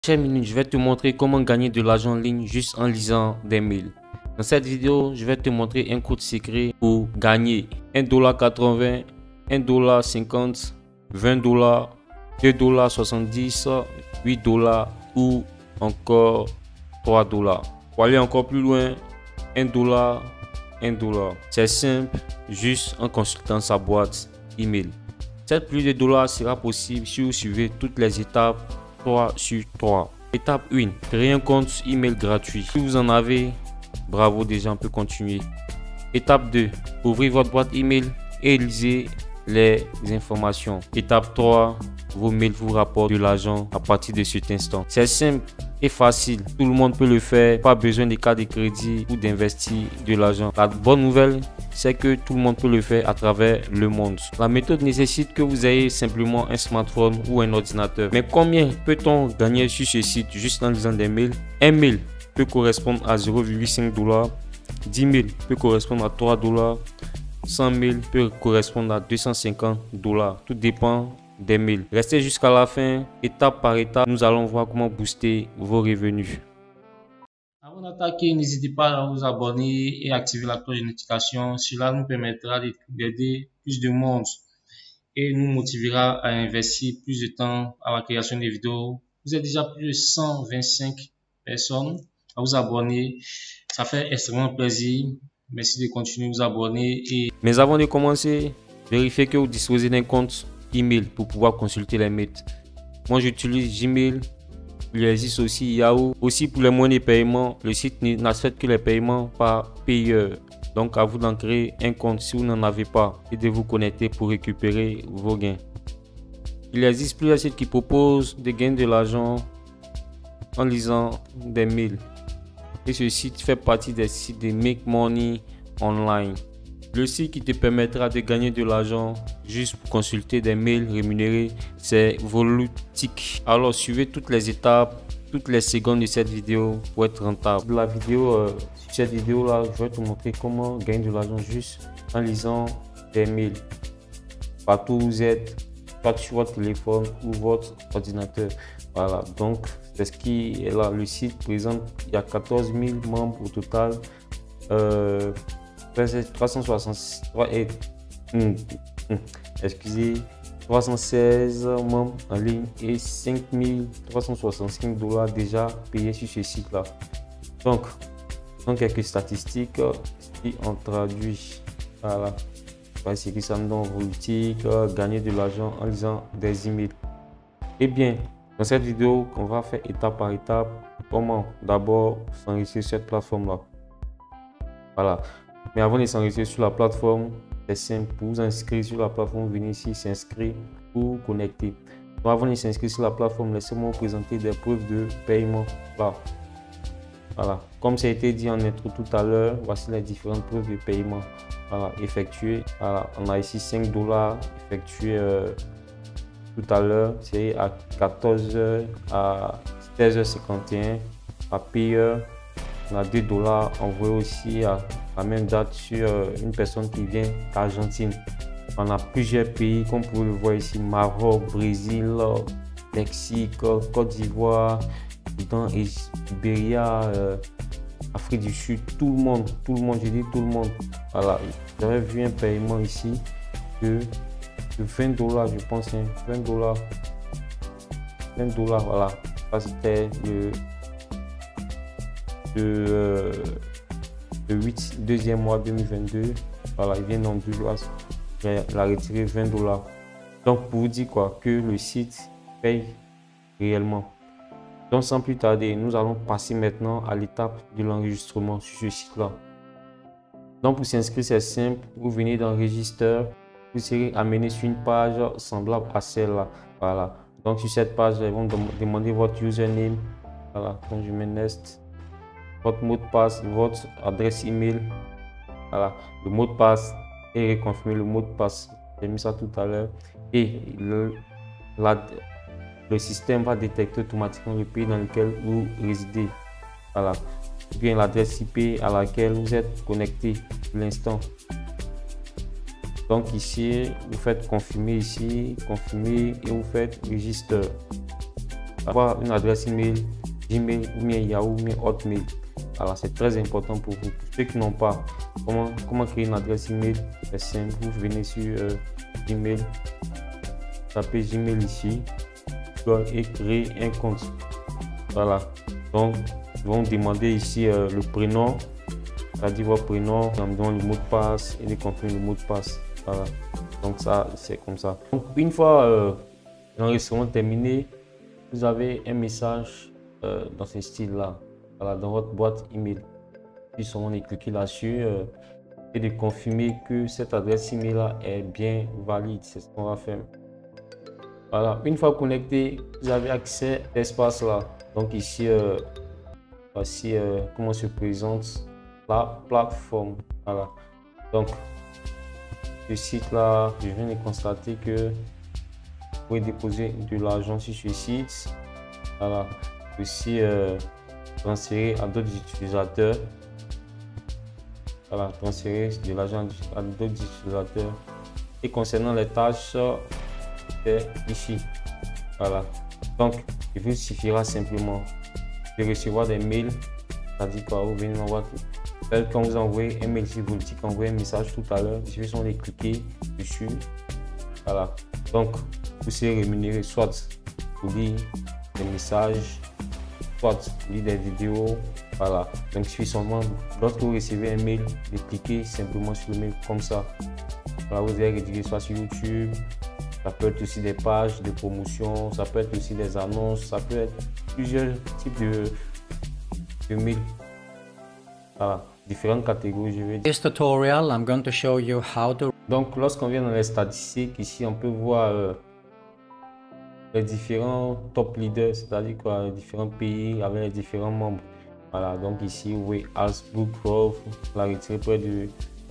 Chers minutes, je vais te montrer comment gagner de l'argent en ligne juste en lisant des mails. Dans cette vidéo, je vais te montrer un code secret pour gagner $1,80, $1,50, $20, $2,70, $8 ou encore $3. Pour aller encore plus loin, $1, $1. C'est simple, juste en consultant sa boîte email. Cette pluie de dollars sera possible si vous suivez toutes les étapes 3 sur 3. Étape 1. Créer un compte email gratuit. Si vous en avez, bravo, déjà on peut continuer. Étape 2. Ouvrez votre boîte email et lisez les informations. Étape 3. Vos mails vous rapportent de l'argent à partir de cet instant. C'est simple et facile. Tout le monde peut le faire. Pas besoin de carte de crédit ou d'investir de l'argent. La bonne nouvelle, c'est que tout le monde peut le faire à travers le monde. La méthode nécessite que vous ayez simplement un smartphone ou un ordinateur. Mais combien peut-on gagner sur ce site juste en lisant des mails? Un mail peut correspondre à $0,5. 10 mails peut correspondre à $3. 100 mails peut correspondre à $250. Tout dépend des mails. Restez jusqu'à la fin, étape par étape, nous allons voir comment booster vos revenus. Avant d'attaquer, n'hésitez pas à vous abonner et activer la cloche de notification. Cela nous permettra d'aider plus de monde et nous motivera à investir plus de temps à la création des vidéos. Vous êtes déjà plus de 125 personnes à vous abonner. Ça fait extrêmement plaisir. Merci de continuer à vous abonner. Mais avant de commencer, vérifiez que vous disposez d'un compte email pour pouvoir consulter les mails. Moi j'utilise Gmail. Il existe aussi Yahoo. Aussi pour les moyens de paiement, le site n'accepte que les paiements par payeur. Donc à vous d'en créer un compte si vous n'en avez pas et de vous connecter pour récupérer vos gains. Il existe plusieurs sites qui proposent de gagner de l'argent en lisant des mails. Et ce site fait partie des sites de Make Money Online. Le site qui te permettra de gagner de l'argent juste pour consulter des mails rémunérés, c'est Volutic. Alors suivez toutes les étapes, toutes les secondes de cette vidéo pour être rentable. Sur cette vidéo là, je vais te montrer comment gagner de l'argent juste en lisant des mails. Partout où vous êtes, pas sur votre téléphone ou votre ordinateur. Voilà, donc c'est ce qui est là. Le site présente, il y a 14 000 membres au total. 316 membres en ligne et $5,365 déjà payés sur ce site là. Donc quelques statistiques si on traduit. Voilà, c'est que ça me donne politique, gagner de l'argent en lisant des emails. Et bien, dans cette vidéo, on va faire étape par étape comment d'abord s'enregistrer sur cette plateforme là. Voilà. Mais avant de s'enregistrer sur la plateforme, c'est simple. Pour vous inscrire sur la plateforme, vous venez ici, s'inscrire ou connecter. Donc avant de s'inscrire sur la plateforme, laissez-moi vous présenter des preuves de paiement. Voilà. Comme ça a été dit en intro tout à l'heure, voici les différentes preuves de paiement. Voilà, effectuées. Voilà, on a ici $5 effectués tout à l'heure. C'est à 14h à 16h51 à payeur. On a $2 envoyés aussi à la même date sur une personne qui vient d'Argentine. On a plusieurs pays, comme vous pouvez le voir ici: Maroc, Brésil, Mexique, Côte d'Ivoire, Libéria, Afrique du Sud. Tout le monde, je dis tout le monde. Voilà, j'avais vu un paiement ici de $20, je pense, hein, $20. Voilà, ça c'était le 2e mois 2022. Voilà, il vient dans 2 jours. Il a retiré $20. Donc pour vous dire quoi, que le site paye réellement. Donc sans plus tarder, nous allons passer maintenant à l'étape de l'enregistrement sur ce site là. Donc pour s'inscrire, c'est simple. Vous venez dans Register, vous serez amené sur une page semblable à celle-là. Voilà, donc sur cette page, ils vont demander votre username. Voilà, donc je mets Nest, votre mot de passe, votre adresse email. Voilà, le mot de passe et reconfirmer le mot de passe. J'ai mis ça tout à l'heure. Et le système va détecter automatiquement le pays dans lequel vous résidez. Voilà, ou bien l'adresse IP à laquelle vous êtes connecté pour l'instant. Donc ici, vous faites confirmer ici, confirmer et vous faites register. avoir une adresse email Gmail ou bien Yahoo ou bien Hotmail. Alors c'est très important pour vous. Pour ceux qui n'ont pas, comment créer une adresse email? C'est simple, vous venez sur Gmail, tapez Gmail ici et créer un compte. Voilà, donc ils vont demander ici le prénom, c'est-à-dire votre prénom, on demande le mot de passe et de confirmer le mot de passe. Voilà, donc ça c'est comme ça. Donc une fois l'enregistrement terminé, vous avez un message dans ce style-là, voilà, dans votre boîte email. Puis on est cliqué là-dessus et de confirmer que cette adresse email-là est bien valide. C'est ce qu'on va faire. Voilà, une fois connecté, vous avez accès à l'espace là. Donc ici, voici comment se présente la plateforme. Voilà. Donc, ce site-là, je viens de constater que vous pouvez déposer de l'argent sur ce site. Voilà. Aussi transférer à d'autres utilisateurs. Voilà, transférer de l'argent à d'autres utilisateurs. Et concernant les tâches, c'est ici. Voilà. Donc, il vous suffira simplement de recevoir des mails. C'est-à-dire quoi, vous venez m'envoyer quand vous envoyez un mail, si vous dites qu'envoyez un message tout à l'heure, il suffit de cliquer dessus. Voilà. Donc, vous serez rémunéré soit pour lire des messages, soit pour lire des vidéos. Voilà. Donc, il suffit seulement, lorsque vous recevez un mail, de cliquer simplement sur le mail comme ça. Voilà, vous allez rédiger soit sur YouTube. Ça peut être aussi des pages de promotion, ça peut être aussi des annonces, ça peut être plusieurs types de mails. Voilà, différentes catégories, je vais dire. This tutorial, I'm going to show you how to. Donc, lorsqu'on vient dans les statistiques, ici, on peut voir les différents top leaders, c'est-à-dire quoi, les différents pays avec les différents membres. Voilà, donc ici, vous voyez Hasbro Growth, la retirée près de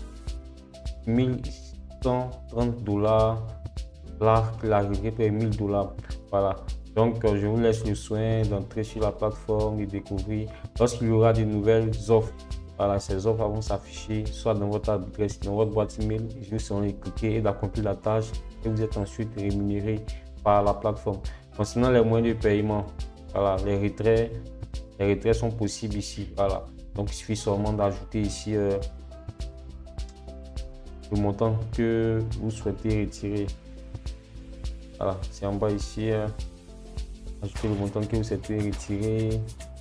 $1130. La retirée près de $1000. Voilà. Donc, je vous laisse le soin d'entrer sur la plateforme et découvrir. Lorsqu'il y aura de nouvelles offres, voilà, ces offres vont s'afficher soit dans votre adresse, dans votre boîte email. Juste on les cliquer et d'accomplir la tâche et vous êtes ensuite rémunéré par la plateforme. Concernant les moyens de paiement, voilà, les retraits sont possibles ici. Voilà. Donc, il suffit seulement d'ajouter ici le montant que vous souhaitez retirer. Voilà, c'est en bas ici. Ajouter le montant que vous souhaitez retirer.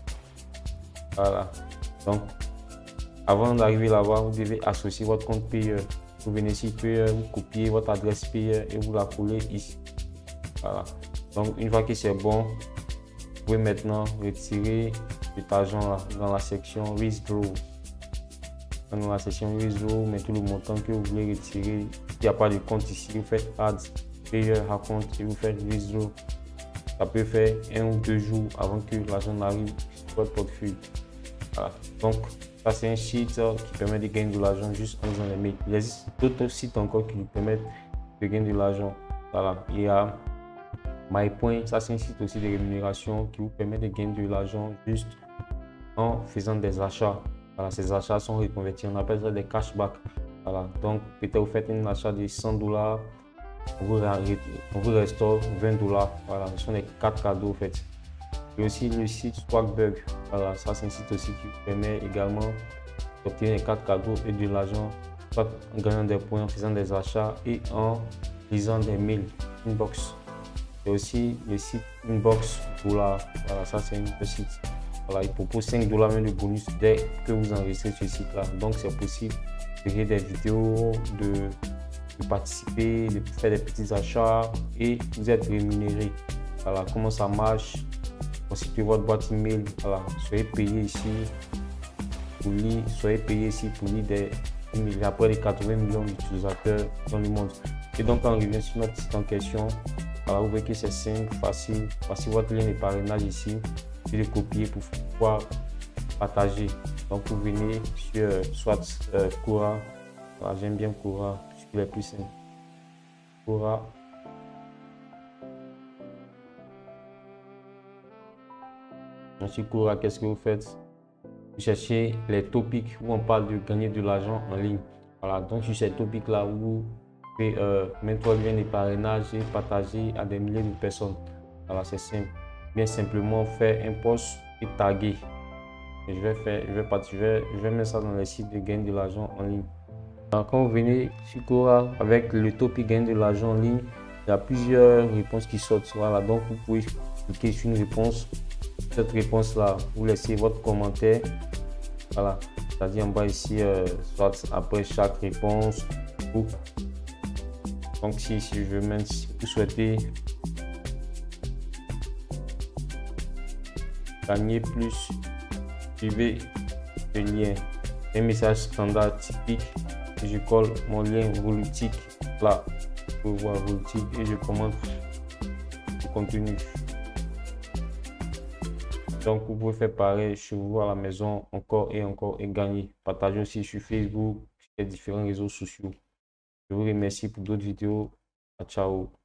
Voilà. Donc, avant d'arriver là-bas, vous devez associer votre compte payeur. Vous venez ici payeur, vous copiez votre adresse payeur et vous la collez ici. Voilà. Donc, une fois que c'est bon, vous pouvez maintenant retirer cet argent dans la section Withdraw. Dans la section Withdraw, mettez le montant que vous voulez retirer. S'il n'y a pas de compte ici, vous faites Add Payeur à compte et vous faites Withdraw. Ça peut faire 1 ou 2 jours avant que l'argent n'arrive sur votre portefeuille. Voilà. Donc, ça c'est un site qui permet de gagner de l'argent juste en lisant les mails. Il existe d'autres sites encore qui vous permettent de gagner de l'argent. Voilà. Il y a MyPoint, ça c'est un site aussi de rémunération qui vous permet de gagner de l'argent juste en faisant des achats. Voilà, ces achats sont reconvertis, on appelle ça des cashbacks. Voilà. Donc, peut-être vous faites un achat de $100. On vous restaure $20. Voilà, ce sont les 4 cadeaux en fait. Et aussi le site Swagbucks. Voilà, ça c'est un site aussi qui vous permet également d'obtenir les 4 cadeaux et de l'argent, soit en gagnant des points, en faisant des achats et en lisant des mails inbox. Et aussi le site Inbox Dollar. Voilà, ça c'est un autre site. Voilà, il propose $5 même de bonus dès que vous enregistrez ce site là. Donc c'est possible de créer des vidéos, de participer, de faire des petits achats et vous êtes rémunéré. Voilà comment ça marche. Constituez votre boîte email. Voilà, soyez payé ici pour lire, des emails. Il y a près de 80 millions d'utilisateurs dans le monde. Et donc quand on revient sur notre site en question, voilà, vous voyez que c'est simple, facile. Voici votre lien de parrainage ici. Je vais le copier pour pouvoir partager. Donc vous venez sur soit Quora. Voilà, j'aime bien Quora. Les plus simples. Quora. Ensuite, Quora, qu'est-ce que vous faites? Vous cherchez les topics où on parle de gagner de l'argent en ligne. Voilà, donc sur ces topics-là, vous pouvez mettre votre lien de parrainage et partager à des milliers de personnes. Voilà, c'est simple. bien simplement faire un post et taguer. Et je vais mettre ça dans les sites de gain de l'argent en ligne. Alors, quand vous venez sur Quora avec le topic gain de l'argent en ligne, il y a plusieurs réponses qui sortent là. Donc vous pouvez cliquer sur une réponse. Cette réponse là, vous laissez votre commentaire. Voilà, c'est-à-dire en bas ici, soit après chaque réponse. Donc si je veux même, si vous souhaitez gagner plus, suivez le lien. Un message standard typique. Je colle mon lien Volutique là, vous pouvez voir Volutique et je commente le contenu. Donc vous pouvez faire pareil chez vous à la maison, encore et gagner. Partagez aussi sur Facebook, sur les différents réseaux sociaux. Je vous remercie pour d'autres vidéos. Ciao.